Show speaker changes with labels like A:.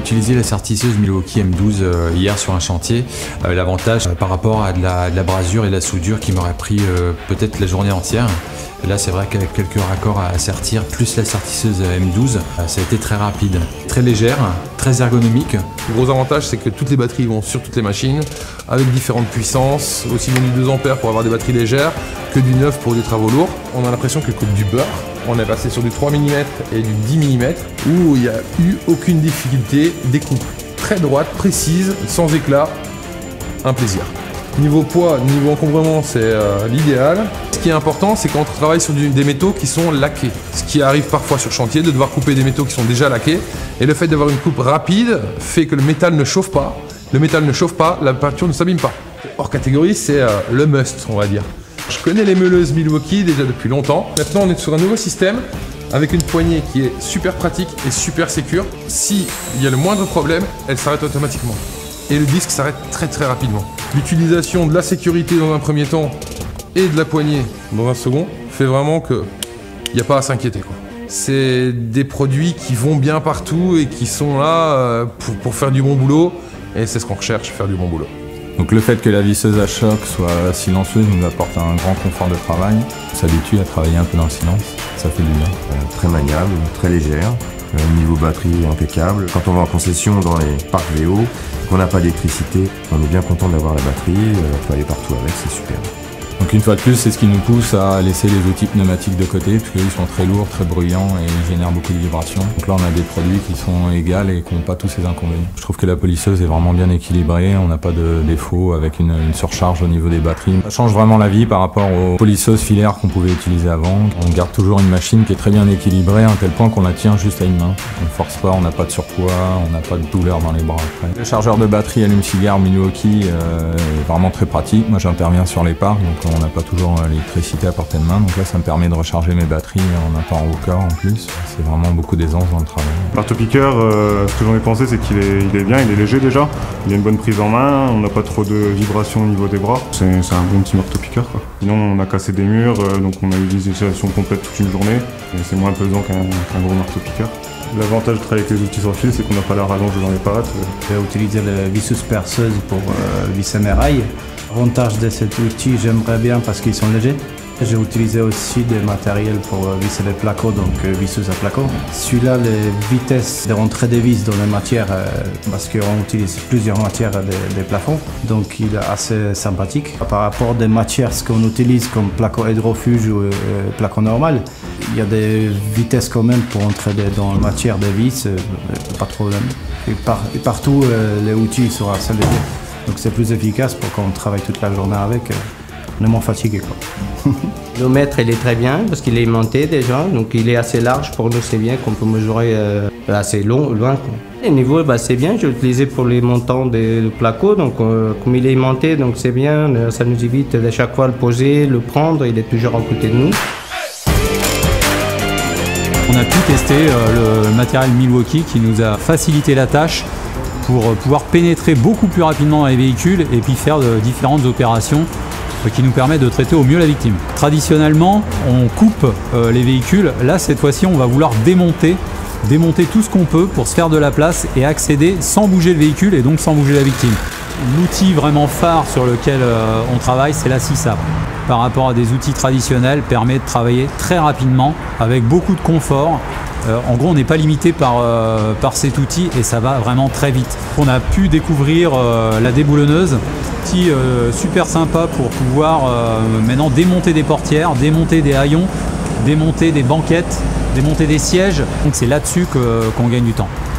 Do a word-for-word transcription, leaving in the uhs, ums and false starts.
A: utilisé la sertisseuse Milwaukee M douze euh, hier sur un chantier. Euh, L'avantage euh, par rapport à de la, de la brasure et de la soudure qui m'aurait pris euh, peut-être la journée entière. Là, c'est vrai qu'avec quelques raccords à sertir, plus la sertisseuse M douze, euh, ça a été très rapide. Très légère, très ergonomique.
B: Le gros avantage, c'est que toutes les batteries vont sur toutes les machines, avec différentes puissances, aussi bien du deux ampères pour avoir des batteries légères que du neuf pour des travaux lourds. On a l'impression qu'elle coupe du beurre. On est passé sur du trois millimètres et du dix millimètres, où il n'y a eu aucune difficulté, des coupes très droites, précises, sans éclat, un plaisir. Niveau poids, niveau encombrement, c'est euh, l'idéal. Ce qui est important, c'est quand on travaille sur du, des métaux qui sont laqués. Ce qui arrive parfois sur chantier, de devoir couper des métaux qui sont déjà laqués. Et le fait d'avoir une coupe rapide fait que le métal ne chauffe pas. Le métal ne chauffe pas, la peinture ne s'abîme pas. Hors catégorie, c'est euh, le must, on va dire. Je connais les meuleuses Milwaukee déjà depuis longtemps. Maintenant, on est sur un nouveau système avec une poignée qui est super pratique et super sécure. S'il y a le moindre problème, elle s'arrête automatiquement. Et le disque s'arrête très très rapidement. L'utilisation de la sécurité dans un premier temps et de la poignée dans un second fait vraiment qu'il n'y a pas à s'inquiéter. C'est des produits qui vont bien partout et qui sont là pour, pour faire du bon boulot. Et c'est ce qu'on recherche, faire du bon boulot.
C: Donc le fait que la visseuse à choc soit silencieuse nous apporte un grand confort de travail. On s'habitue à travailler un peu dans le silence, ça fait du bien.
D: Euh, très maniable, très légère, euh, niveau batterie impeccable. Quand on va en concession dans les parcs Véo, qu'on n'a pas d'électricité, on est bien content d'avoir la batterie, euh, on peut aller partout avec, c'est super.
C: Donc une fois de plus, c'est ce qui nous pousse à laisser les outils pneumatiques de côté, parce qu'ils sont très lourds, très bruyants et ils génèrent beaucoup de vibrations. Donc là, on a des produits qui sont égaux et qui n'ont pas tous ces inconvénients. Je trouve que la polisseuse est vraiment bien équilibrée, on n'a pas de défaut avec une, une surcharge au niveau des batteries. Ça change vraiment la vie par rapport aux polisseuses filaires qu'on pouvait utiliser avant. On garde toujours une machine qui est très bien équilibrée, à un tel point qu'on la tient juste à une main. On ne force pas, on n'a pas de surpoids, on n'a pas de douleur dans les bras après. Le chargeur de batterie allume-cigare Milwaukee euh, est vraiment très pratique. Moi, j'interviens sur les parcs, donc on n'a pas toujours l'électricité à portée de main, donc là ça me permet de recharger mes batteries en un temps record en plus. C'est vraiment beaucoup d'aisance dans le travail.
E: Marteau-piqueur, euh, ce que j'en ai pensé, c'est qu'il est, il est bien, il est léger déjà, il a une bonne prise en main, on n'a pas trop de vibrations au niveau des bras. C'est un bon petit marteau-piqueur quoi. Sinon on a cassé des murs, euh, donc on a eu des installations complètes toute une journée, et c'est moins pesant qu'un qu'un gros marteau-piqueur. L'avantage de travailler avec les outils sans fil, c'est qu'on n'a pas la rallonge dans les parattes.
F: J'ai utilisé la visseuse perceuse pour euh, visser mes rails. L'avantage de cet outil, j'aimerais bien parce qu'ils sont légers. J'ai utilisé aussi des matériels pour visser les placots, donc euh, visseuse à placo. Celui-là, les vitesses de rentrée des vis dans les matières, euh, parce qu'on utilise plusieurs matières des, des plafonds, donc il est assez sympathique. Par rapport des matières ce qu'on utilise comme placo hydrofuge ou euh, placo normal, il y a des vitesses quand même pour entrer dans la matière des vis, euh, pas de problème. Et, par, et partout, euh, les outils sont assez légers. Donc c'est plus efficace pour qu'on travaille toute la journée avec, euh, on est moins fatigué quoi.
G: Le mètre il est très bien parce qu'il est monté déjà, donc il est assez large pour nous, c'est bien qu'on peut mesurer euh, assez long, loin. Quoi. Le niveau bah, c'est bien, j'ai utilisé pour les montants des placos, donc euh, comme il est monté, donc c'est bien, ça nous évite de chaque fois le poser, le prendre, il est toujours à côté de nous.
H: On a pu tester euh, le matériel Milwaukee qui nous a facilité la tâche pour pouvoir pénétrer beaucoup plus rapidement dans les véhicules et puis faire de différentes opérations qui nous permettent de traiter au mieux la victime. Traditionnellement, on coupe euh, les véhicules. Là, cette fois-ci, on va vouloir démonter, démonter tout ce qu'on peut pour se faire de la place et accéder sans bouger le véhicule et donc sans bouger la victime. L'outil vraiment phare sur lequel euh, on travaille, c'est la scie sabre. Par rapport à des outils traditionnels, permet de travailler très rapidement avec beaucoup de confort. Euh, en gros, on n'est pas limité par, euh, par cet outil et ça va vraiment très vite. On a pu découvrir euh, la déboulonneuse, outil euh, super sympa pour pouvoir euh, maintenant démonter des portières, démonter des haillons, démonter des banquettes, démonter des sièges. Donc c'est là-dessus que, qu'on gagne du temps.